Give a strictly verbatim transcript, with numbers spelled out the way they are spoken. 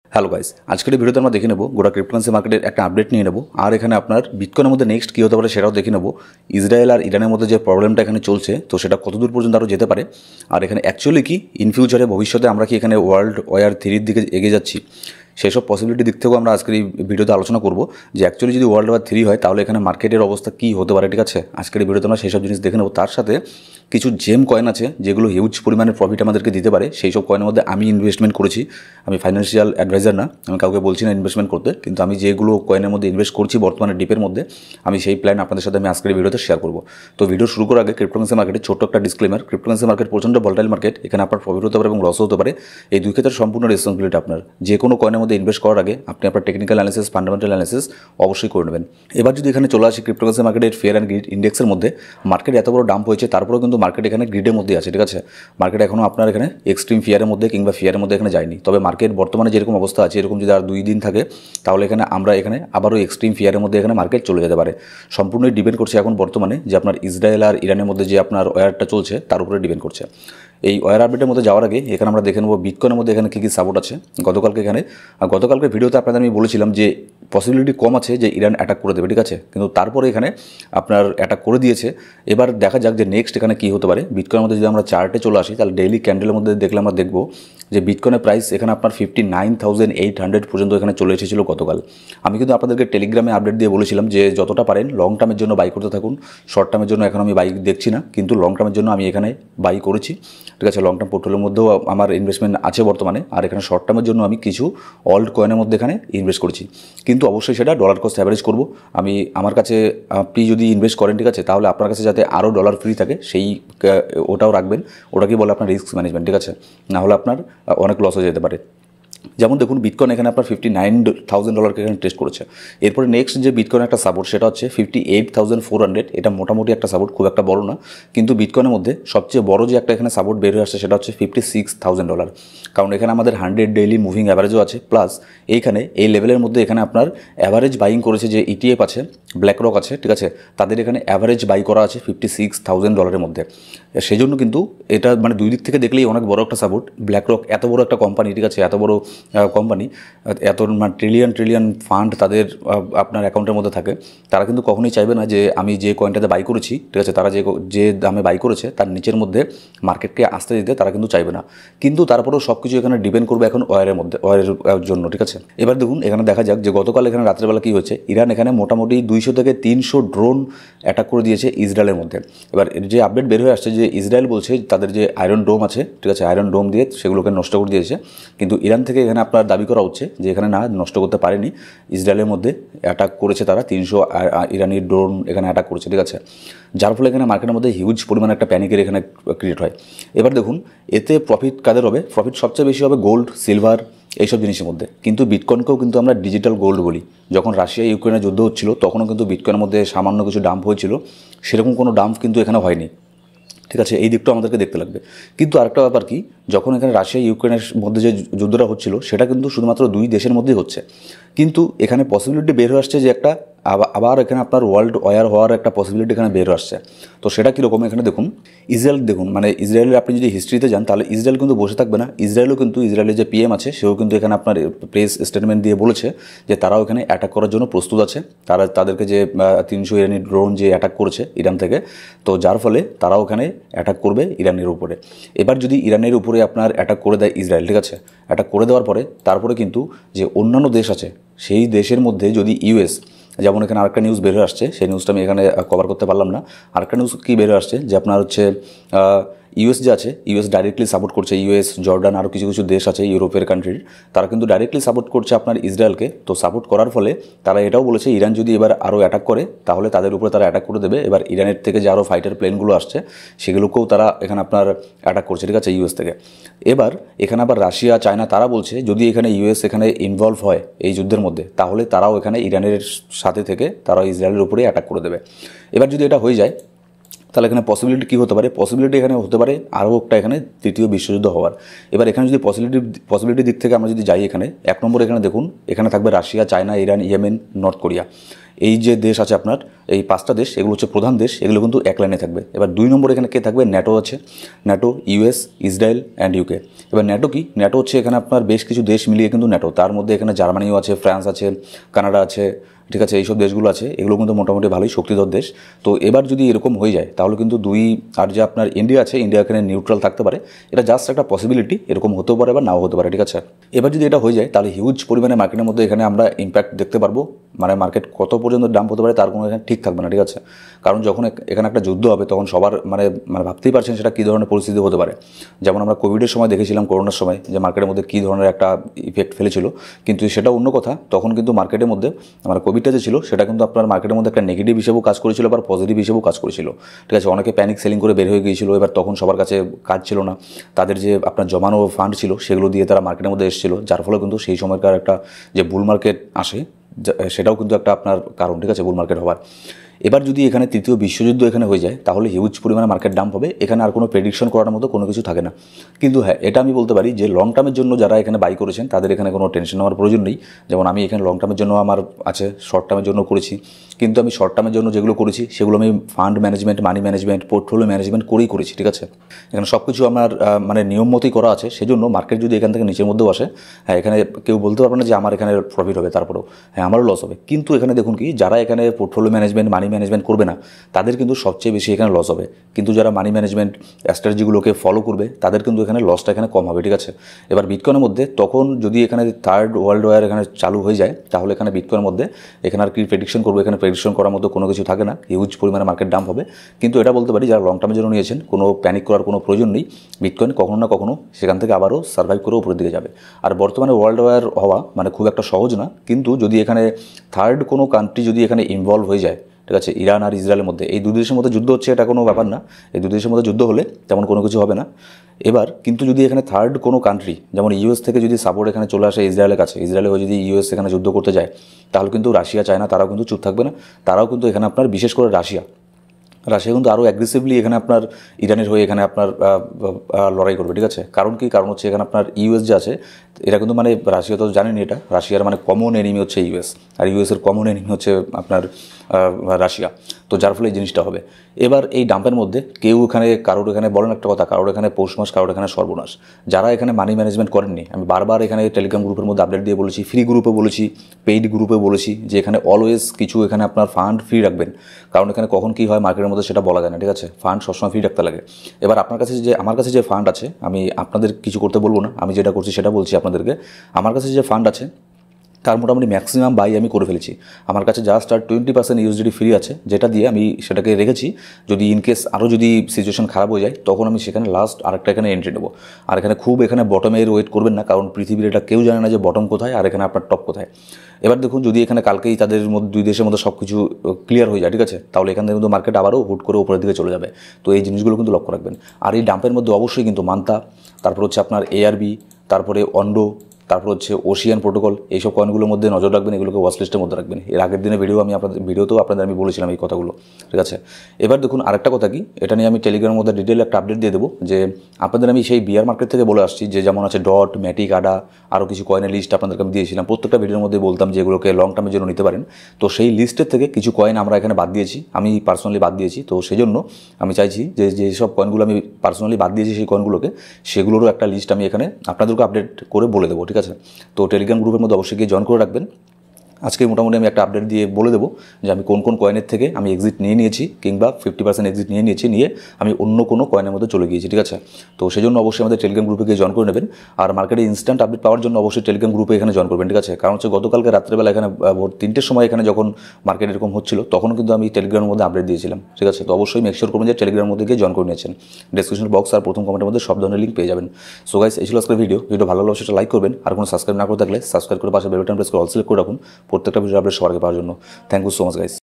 Hello guys, আজকের ভিডিওতে আমরা দেখে নেব গোটা ক্রিপ্টোকারেন্সি মার্কেটের একটা আপডেট নিয়ে নেব। আর এখানে আপনার বিটকয়েনের মধ্যে নেক্সট কী হতে পারে সেটাও দেখে নেব। ইসরায়েল আর ইরানের মধ্যে যে প্রবলেমটা এখানে চলছে, তো সেটা কতদূর পর্যন্ত আরও যেতে পারে, আর এখানে অ্যাকচুয়ালি কি ইন ফিউচারে ভবিষ্যতে আমরা কি এখানে ওয়ার্ল্ড ওয়ার থ্রির দিকে এগিয়ে যাচ্ছি, সেই সব পসিবিলিটি দিক থেকেও আমরা আজকের এই ভিডিওতে আলোচনা করব যে অ্যাকচুয়ালি যদি ওয়ার্ল্ড ওয়ার থ্রি হয় তাহলে এখানে মার্কেটের অবস্থা কী হতে পারে। ঠিক আছে, আজকের এই ভিডিওতে আমরা সেই সব জিনিস দেখে নেব। তার সাথে কিছু জেম কয়েন আছে যেগুলো হিউজ পরিমাণের প্রফিট আমাদেরকে দিতে পারে, সেই সব কয়েনের মধ্যে আমি ইনভেস্টমেন্ট করেছি। আমি ফাইন্যান্সিয়াল অ্যাডভাইজার না, আমি কাউকে বলছি না ইনভেস্টমেন্ট করতে, কিন্তু আমি যেগুলো কয়েনের মধ্যে ইনভেস্ট করছি বর্তমানে ডিপের মধ্যে, আমি সেই প্ল্যান আপনাদের সাথে আমি আজকের ভিডিওতে শেয়ার করব। তো ভিডিও শুরু করার আগে ক্রিপ্টোকারেন্সি মার্কেটের ছোট্ট একটা ডিসক্লেমার। ক্রিপ্টোকারেন্সি মার্কেট প্রচণ্ড ভোলাটাইল মার্কেট, এখানে আপনার প্রফিট হতে পারে এবং লসও হতে পারে। এই দুই ক্ষেত্রে সম্পূর্ণ রেসপন্সিবিলিটি আপনার। যে কোনো কয়েনের মধ্যে ইনভেস্ট করার আগে আপনি আপনার টেকনিক্যাল অ্যানালিসিস, ফান্ডামেন্টাল অ্যানালিসিস অবশ্যই করে নেবেন। এবার যদি এখানে চলে আসি ক্রিপ্টোকারেন্সি মার্কেটের ফেয়ার অ্যান্ড গ্রিড ইন্ডেক্সের মধ্যে, মার্কেট এত বড় ডাম্প হয়েছে, তারপরেও কিন্তু মার্কেট এখানে গ্রিডের মধ্যে আছে। ঠিক আছে, মার্কেট এখনও আপনার এখানে এক্সট্রিম ফিয়ারের মধ্যে কিংবা ফিয়ারের মধ্যে এখানে যায়নি। তবে মার্কেট বর্তমানে যেরকম অবস্থা আছে, এরকম যদি আর দুই দিন থাকে তাহলে এখানে আমরা এখানে আবারও এক্সট্রিম ফিয়ারের মধ্যে এখানে মার্কেট চলে যেতে পারে। সম্পূর্ণই ডিপেন্ড করছে এখন বর্তমানে যে আপনার ইসরায়েল আর ইরানের মধ্যে যে আপনার ওয়ারটা চলছে তার উপরে ডিপেন্ড করছে। এই ওয়ার আপডেটের মধ্যে যাওয়ার আগে এখানে আমরা দেখে নেব বিটকয়েনের মধ্যে এখানে কী কী সাপোর্ট আছে। গতকালকে এখানে গতকালকের ভিডিওতে আপনাদের আমি বলেছিলাম যে পসিবিলিটি কম আছে যে ইরান অ্যাটাক করে দেবে। ঠিক আছে, কিন্তু তারপরে এখানে আপনার অ্যাটাক করে দিয়েছে। এবার দেখা যাক যে নেক্সট এখানে কী হতে পারে। বিটকয়েনের মধ্যে যদি আমরা চার্টে চলে আসি তাহলে ডেইলি ক্যান্ডেলের মধ্যে দেখলে আমরা দেখব যে বিটকয়েনের প্রাইস এখানে আপনার fifty nine thousand eight hundred পর্যন্ত এখানে চলে এসেছিলো গতকাল। আমি কিন্তু আপনাদেরকে টেলিগ্রামে আপডেট দিয়ে বলেছিলাম যে যতটা পারেন লং টার্মের জন্য বাই করতে থাকুন। শর্ট টার্মের জন্য এখন আমি বাই দেখছি না, কিন্তু লং টার্মের জন্য আমি এখানে বাই করেছি। ঠিক আছে, লং টার্ম পোর্টফোলিওর মধ্যেও আমার ইনভেস্টমেন্ট আছে বর্তমানে। আর এখানে শর্ট টার্মের জন্য আমি কিছু অল্ড কয়েনের মধ্যে এখানে ইনভেস্ট করেছি, কিন্তু অবশ্যই সেটা ডলার কস্ট অ্যাভারেজ করব। আমি আমার কাছে আপনি যদি ইনভেস্ট করেন, ঠিক আছে, তাহলে আপনার কাছে যাতে আরও ডলার ফ্রি থাকে সেই ওটাও রাখবেন। ওটাকেই বলে আপনার রিস্ক ম্যানেজমেন্ট। ঠিক আছে, না হলে আপনার অনেক লস হয়ে যেতে পারে। যেমন দেখুন বিটকয়েন এখানে আপনার ফিফটি নাইন থাউজেন্ড ডলারকে এখানে টেস্ট করেছে। এরপরে নেক্সট যে বিটকয়েন একটা সাপোর্ট সেটা হচ্ছে fifty eight thousand four hundred. এটা মোটামুটি একটা সাপোর্ট, খুব একটা বড় না, কিন্তু বিটকয়েনের মধ্যে সবচেয়ে বড় যে একটা এখানে সাপোর্ট বের হয়ে আসছে সেটা হচ্ছে ফিফটি সিক্স থাউজেন্ড ডলার। কারণ এখানে আমাদের হান্ড্রেড ডেইলি মুভিং অ্যাভারেজও আছে, প্লাস এইখানে এই লেভেলের মধ্যে এখানে আপনার অ্যাভারেজ বাইং করেছে যে ইটিএফ আছে, ব্ল্যাক রক আছে, ঠিক আছে, তাদের এখানে অ্যাভারেজ বাই করা আছে ফিফটি সিক্স থাউজেন্ড ডলারের মধ্যে। সেই জন্য কিন্তু এটা মানে দুই দিক থেকে দেখলেই অনেক বড় একটা সাপোর্ট। ব্ল্যাক রক এত বড় একটা কোম্পানি, ঠিক আছে, এত বড় কোম্পানি, এত মানে ট্রিলিয়ন ট্রিলিয়ন ফান্ড তাদের আপনার অ্যাকাউন্টের মধ্যে থাকে, তারা কিন্তু কখনোই চাইবে না যে আমি যে কয়েনটাতে বাই করেছি, ঠিক আছে, তারা যে যে দামে বাই করেছে তার নিচের মধ্যে মার্কেটকে আসতে দিতে তারা কিন্তু চাইবে না। কিন্তু তারপরেও সব কিছু এখানে ডিপেন্ড করবে এখন ওয়ারের মধ্যে, ওয়ারের জন্য। ঠিক আছে, এবার দেখুন এখানে দেখা যাক যে গতকাল এখানে রাত্রেবেলা কী হয়েছে। ইরান এখানে মোটামুটি দুইশো থেকে তিনশো ড্রোন অ্যাটাক করে দিয়েছে ইসরায়েলের মধ্যে। এবার যে আপডেট বের হয়ে আসছে যে ইসরায়েল বলছে তাদের যে আয়রন ডোম আছে, ঠিক আছে, আয়রন ডোম দিয়ে সেগুলোকে নষ্ট করে দিয়েছে, কিন্তু ইরান থেকে এখানে আপনার দাবি করা হচ্ছে যে এখানে না, নষ্ট করতে পারেনি, ইসরায়েলের মধ্যে অ্যাটাক করেছে তারা, তিনশো ইরানি ড্রোন এখানে অ্যাটাক করেছে। ঠিক আছে, যার ফলে এখানে মার্কেটের মধ্যে হিউজ পরিমাণে একটা প্যানিকের এখানে ক্রিয়েট হয়। এবার দেখুন এতে প্রফিট কাদের হবে? প্রফিট সবচেয়ে বেশি হবে গোল্ড, সিলভার, এইসব জিনিসের মধ্যে। কিন্তু বিটকয়েনকেও কিন্তু আমরা ডিজিটাল গোল্ড বলি। যখন রাশিয়া ইউক্রেনের যুদ্ধ হচ্ছিল তখনও কিন্তু বিটকয়েনের মধ্যে সামান্য কিছু ডাম্প হয়েছিল, সেরকম কোনো ডাম্প কিন্তু এখানে হয়নি। ঠিক আছে, এই দিকটাও আমাদেরকে দেখতে লাগবে। কিন্তু আরেকটা ব্যাপার কি, যখন এখানে রাশিয়া ইউক্রেনের মধ্যে যে যুদ্ধটা হচ্ছিল সেটা কিন্তু শুধুমাত্র দুই দেশের মধ্যেই হচ্ছে, কিন্তু এখানে পসিবিলিটি বের হয়ে আসছে যে একটা আবার এখানে আপনার ওয়ার্ল্ড ওয়ার হওয়ার একটা পসিবিলিটি এখানে বের আসছে। তো সেটা কীরকম এখানে দেখুন, ইসরায়েল দেখুন, মানে ইসরায়েলের আপনি যদি হিস্ট্রিতে যান তাহলে ইসরায়েল কিন্তু বসে থাকবে না। ইসরায়েলও কিন্তু, ইসরায়েলের যে পিএম আছে সেও কিন্তু এখানে আপনার প্রেস স্টেটমেন্ট দিয়ে বলেছে যে তারাও এখানে অ্যাটাক করার জন্য প্রস্তুত আছে। তারা তাদেরকে যে তিনশো ইরানি ড্রোন যে অ্যাটাক করেছে ইরান থেকে, তো যার ফলে তারাও এখানে অ্যাটাক করবে ইরানের উপরে। এবার যদি ইরানের উপরে আপনার অ্যাটাক করে দেয় ইসরায়েল, ঠিক আছে, অ্যাটাক করে দেওয়ার পরে তারপরে কিন্তু যে অন্যান্য দেশ আছে সেই দেশের মধ্যে যদি ইউএস, যেমন এখানে আরেকটা নিউজ বের হয়ে আসছে, সেই নিউজটা আমি এখানে কভার করতে পারলাম না। আরেকটা নিউজ কী বের হয়ে আসছে যে আপনার হচ্ছে ইউএস যে আছে, ইউএস ডাইরেক্টলি সাপোর্ট করছে, ইউএস, জর্ডান, আরও কিছু কিছু দেশ আছে ইউরোপের কান্ট্রির, তারা কিন্তু ডাইরেক্টলি সাপোর্ট করছে আপনার ইসরায়েলকে। তো সাপোর্ট করার ফলে তারা এটাও বলেছে ইরান যদি এবার আরও অ্যাটাক করে তাহলে তাদের উপরে তারা অ্যাটাক করে দেবে। এবার ইরানের থেকে যে আরও ফাইটার প্লেনগুলো আসছে সেগুলোকেও তারা এখানে আপনার অ্যাটাক করছে, ঠিক আছে, ইউএস থেকে। এবার এখানে আবার রাশিয়া, চায়না তারা বলছে যদি এখানে ইউএস এখানে ইনভলভ হয় এই যুদ্ধের মধ্যে তাহলে তারাও এখানে ইরানের সাথে থেকে তারা ইসরায়েলের উপরে অ্যাটাক করে দেবে। এবার যদি এটা হয়ে যায় তাহলে এখানে পসিবিলিটি কী হতে পারে? পসিবিলিটি এখানে হতে পারে আরও একটা এখানে তৃতীয় বিশ্বযুদ্ধ হওয়ার। এবার এখানে যদি পসিবিলিটি পসিবিলিটির দিক থেকে আমরা যদি যাই, এখানে এক নম্বর এখানে দেখুন, এখানে থাকবে Russia, China, Iran, Yemen, North Korea. এই যে দেশ আছে আপনার, এই পাঁচটা দেশ, এগুলো হচ্ছে প্রধান দেশ, এগুলো কিন্তু এক লাইনে থাকবে। এবার দুই নম্বর এখানে কে থাকবে? ন্যাটো আছে, NATO, US, Israel and UK. এবার ন্যাটো কি? ন্যাটো হচ্ছে এখানে আপনার বেশ কিছু দেশ মিলিয়ে কিন্তু ন্যাটো, তার মধ্যে এখানে জার্মানিও আছে, ফ্রান্স আছে, কানাডা আছে, ঠিক আছে, এইসব দেশগুলো আছে, এগুলো কিন্তু মোটামুটি ভালোই শক্তিধর দেশ। তো এবার যদি এরকম হয়ে যায় তাহলে কিন্তু দুই, আর যে আপনার ইন্ডিয়া আছে, ইন্ডিয়া এখানে নিউট্রাল থাকতে পারে। এটা জাস্ট একটা পসিবিলিটি, এরকম হতেও পারে বা নাও হতে পারে, ঠিক আছে। এবার যদি এটা হয়ে যায় তাহলে হিউজ পরিমাণে মার্কেটের মধ্যে এখানে আমরা ইম্প্যাক্ট দেখতে পারবো। মানে মার্কেট কত পর্যন্ত ডাম্প হতে পারে তার কোনো এখানে ঠিক থাকবে না, ঠিক আছে। কারণ যখন এখানে একটা যুদ্ধ হবে তখন সবার মানে মানে ভাবতেই পারছেন সেটা কী ধরনের পরিস্থিতি হতে পারে। যেমন আমরা কোভিডের সময় দেখেছিলাম, করোনার সময়, যে মার্কেটের মধ্যে কী ধরনের একটা ইফেক্ট ফেলেছিল। কিন্তু সেটা অন্য কথা, তখন কিন্তু মার্কেটের মধ্যে মানে কোভিডটা যে ছিল সেটা কিন্তু আপনার মার্কেটের মধ্যে একটা নেগেটিভ হিসেবেও কাজ করেছিল, আবার পজিটিভ হিসেবেও কাজ করেছিল, ঠিক আছে। অনেকে প্যানিক সেলিং করে বের হয়ে গিয়েছিল। এবার তখন সবার কাছে কাজ ছিল না, তাদের যে আপনার জমানো ফান্ড ছিল সেগুলো দিয়ে তারা মার্কেটের মধ্যে এসেছিল, যার ফলে কিন্তু সেই সময়কার একটা যে বুল মার্কেট আসে সেটাও কিন্তু একটা আপনার কারণ, ঠিক আছে, বুল মার্কেট হওয়ার। এবার যদি এখানে তৃতীয় বিশ্বযুদ্ধ এখানে হয়ে যায় তাহলে হিউজ পরিমাণে মার্কেট ডাম্প হবে, এখানে আর কোনো প্রেডিকশন করার মতো কোনো কিছু থাকে না। কিন্তু হ্যাঁ, এটা আমি বলতে পারি যে লং টার্মের জন্য যারা এখানে বাই করেছেন তাদের এখানে কোনো টেনশন নেওয়ার প্রয়োজন নেই। যেমন আমি এখানে লং টার্মের জন্য আমার আছে, শর্ট টার্মের জন্য করেছি, কিন্তু আমি শর্ট টার্মের জন্য যেগুলো করেছি সেগুলো আমি fund management, money management, portfolio management করেই করেছি, ঠিক আছে। এখানে সব কিছু আমার মানে নিয়ম মতোই করা আছে। সেজন্য মার্কেট যদি এখান থেকে নিচের মধ্যেও আসে, হ্যাঁ, এখানে কেউ বলতে পারবে না যে আমার এখানে প্রফিট হবে, তারপরেও হ্যাঁ আমারও লস হবে। কিন্তু এখানে দেখুন কি, যারা এখানে পোর্টফোলিও ম্যানেজমেন্ট, মানি ম্যানেজমেন্ট করবে না তাদের কিন্তু সবচেয়ে বেশি এখানে লস হবে। কিন্তু যারা মানি ম্যানেজমেন্ট স্ট্র্যাটেজিগুলোকে ফলো করবে তাদের কিন্তু এখানে লসটা এখানে কম হবে, ঠিক আছে। এবার বিটকয়েনের মধ্যে তখন যদি এখানে থার্ড ওয়ার্ল্ড ওয়ার এখানে চালু হয়ে যায় তাহলে এখানে বিটকয়েনের মধ্যে এখানে আর কি প্রেডিকশন করবে, এখানে প্রেডিকশন করার মতো কোনো কিছু থাকে না, হিউজ পরিমাণে মার্কেট ডাম্প হবে। কিন্তু এটা বলতে পারি যারা লং টার্মের জন্য নিয়েছেন কোনো প্যানিক করার কোনো প্রয়োজন নেই। বিটকয়েন কখনো না কখনো সেখান থেকে আবারও সার্ভাইভ করে উপরের দিকে যাবে। আর বর্তমানে ওয়ার্ল্ড ওয়ার হওয়া মানে খুব একটা সহজ না, কিন্তু যদি এখানে থার্ড কোনো কান্ট্রি যদি এখানে ইনভলভ হয়ে যায়, ঠিক আছে, ইরান আর ইসরায়েলের মধ্যে, এই দুই দেশের মধ্যে যুদ্ধ হচ্ছে, এটা কোনো ব্যাপার না। এই দুই দেশের মধ্যে যুদ্ধ হলে তেমন কোনো কিছু হবে না। এবার কিন্তু যদি এখানে থার্ড কোনো কান্ট্রি যেমন ইউএস থেকে যদি সাপোর্ট এখানে চলে আসে ইসরায়েলের কাছে, ইসরায়েলে হয়ে যদি ইউএস এখানে যুদ্ধ করতে যায় তাহলে কিন্তু রাশিয়া, চায়না তারাও কিন্তু চুপ থাকবে না। তারাও কিন্তু এখানে আপনার, বিশেষ করে রাশিয়া রাশিয়া কিন্তু আরও অ্যাগ্রেসিভলি এখানে আপনার ইরানের হয়ে এখানে আপনার লড়াই করবে, ঠিক আছে। কারণ কি? কারণ হচ্ছে এখানে আপনার ইউএস যে আছে এটা কিন্তু মানে রাশিয়া তো জানেনি, এটা রাশিয়ার মানে কমন এনিমি হচ্ছে ইউএস, আর ইউএসের কমন এনিমি হচ্ছে আপনার রাশিয়া। তো যার ফলে এই জিনিসটা হবে। এবার এই ডাম্পের মধ্যে কেউ এখানে কারোর এখানে বলেন একটা কথা, কারোর এখানে পৌষ মাস, কারোর এখানে সর্বনাশ। যারা এখানে মানি ম্যানেজমেন্ট করেননি, আমি বারবার এখানে টেলিগ্রাম গ্রুপের মধ্যে আপডেট দিয়ে বলেছি, ফ্রি গ্রুপে বলেছি, পেইড গ্রুপে বলেছি যে এখানে অলওয়েজ কিছু এখানে আপনার ফান্ড ফ্রি রাখবেন। কারণ এখানে কখন কী হয় মার্কেটের মধ্যে সেটা বলা যায় না, ঠিক আছে। ফান্ড সবসময় ফ্রি রাখতে লাগে। এবার আপনার কাছে যে আমার কাছে যে ফান্ড আছে, আমি আপনাদের কিছু করতে বলবো না, আমি যেটা করছি সেটা বলছি আপনাদেরকে। আমার কাছে যে ফান্ড আছে তার মোটামুটি ম্যাক্সিমাম বাই আমি করে ফেলেছি। আমার কাছে জাস্ট আর টোয়েন্টি পার্সেন্ট ইউএসডি ফ্রি আছে, যেটা দিয়ে আমি সেটাকে রেখেছি। যদি ইনকেস আরও যদি সিচুয়েশন খারাপ হয়ে যায় তখন আমি সেখানে লাস্ট আরেকটা এখানে এন্ট্রি নেবো। আর এখানে খুব এখানে বটমের ওয়েট করবেন না, কারণ পৃথিবীর এটা কেউ জানে না যে বটম কোথায় আর এখানে আপনার টপ কোথায়। এবার দেখুন, যদি এখানে কালকেই তাদের মধ্যে দুই দেশের মধ্যে সব কিছু ক্লিয়ার হয়ে যায়, ঠিক আছে, তাহলে এখান থেকে কিন্তু মার্কেট আবারও হুট করে উপরের দিকে চলে যাবে। তো এই জিনিসগুলো কিন্তু লক্ষ্য রাখবেন। আর এই ডাম্পের মধ্যে অবশ্যই কিন্তু মান্তা, তারপর হচ্ছে আপনার এআরবি, তারপরে অন্ডো, তারপর হচ্ছে ওশিয়ান প্রোটোকল, এইসব কয়েনগুলোর মধ্যে নজর রাখবেন, এগুলোকে ওয়াচ লিস্টের মধ্যে রাখবেন। এর আগের দিনে ভিডিও আমি আপনাদের ভিডিওতেও আপনাদের আমি বলেছিলাম এই কথাগুলো, ঠিক আছে। এবার দেখুন আরেকটা কথা কি, এটা নিয়ে আমি টেলিগ্রামের মধ্যে ডিটেল একটা আপডেট দিয়ে দেবো, যে আপনাদের আমি সেই বিয়ার মার্কেট থেকে বলে আসছি যে যেমন আছে ডট, ম্যাটিক, আডা, আরও কিছু কয়েনের লিস্ট আপনাদেরকে আমি দিয়েছিলাম। প্রত্যেকটা ভিডিওর মধ্যে বলতাম যে এগুলোকে লং টার্মের জন্য নিতে পারেন। তো সেই লিস্টের থেকে কিছু কয়েন আমরা এখানে বাদ দিয়েছি, আমি পার্সোনালি বাদ দিয়েছি। তো সেই জন্য আমি চাইছি যে যেসব কয়েনগুলো আমি পার্সোনালি বাদ দিয়েছি সেই কয়েনগুলোকে, সেগুলোরও একটা লিস্ট আমি এখানে আপনাদেরকে আপডেট করে বলে দেবো, ঠিক আছে। তো টেলিগ্রাম গ্রুপের মধ্যে অবশ্যই গিয়ে জয়েন করে রাখবেন। আজকে মোটামুটি আমি একটা আপডেট দিয়ে বলে দেবো যে আমি কোন কোন কয়েনের থেকে আমি এক্সিট নিয়ে নিয়েছি, কিংবা ফিফটি পার্সেন্ট এক্সিট নিয়ে নিয়েছি, নিয়ে আমি অন্য কোনো কয়েনের মধ্যে চলে গিয়েছি, ঠিক আছে। তো সেই জন্য অবশ্যই আমাদের টেলিগ্রাম গ্রুপে গিয়ে জয়েন করে নেবেন। আর মার্কেটে ইনস্ট্যান্ট আপডেট পাওয়ার জন্য অবশ্যই টেলিগ্রাম গ্রুপে এখানে জয়েন করবেন, ঠিক আছে। কারণ হচ্ছে গতকালকে রাত্রেবেলা এখানে ভোর তিনটের সময় এখানে যখন মার্কেট এরকম হচ্ছিল তখন কিন্তু আমি টেলিগ্রামের মধ্যে আপডেট দিয়েছিলাম, ঠিক আছে। তো অবশ্যই মেক শিওর করবেন যে টেলিগ্রামের মধ্যে গিয়ে জয়েন করে নিয়েছেন। ডেসক্রিপশন বক্স আর প্রথম কমেন্টের মধ্যে সব ধরনের লিঙ্ক পেয়ে যাবেন। সো গাইস, এই ছিল আজকের ভিডিও। ভিডিও ভালো লাগলে সেটা লাইক করবেন, আর কোনো সাবস্ক্রাইব না করে থাকলে সাবস্ক্রাইব করে পাশে বেল বাটন প্রেস করে অল সিলেক্ট করে রাখুন প্রত্যেকটা ভিডিও আপডেট সবার আগে পাওয়ার জন্য। Thank you so much guys.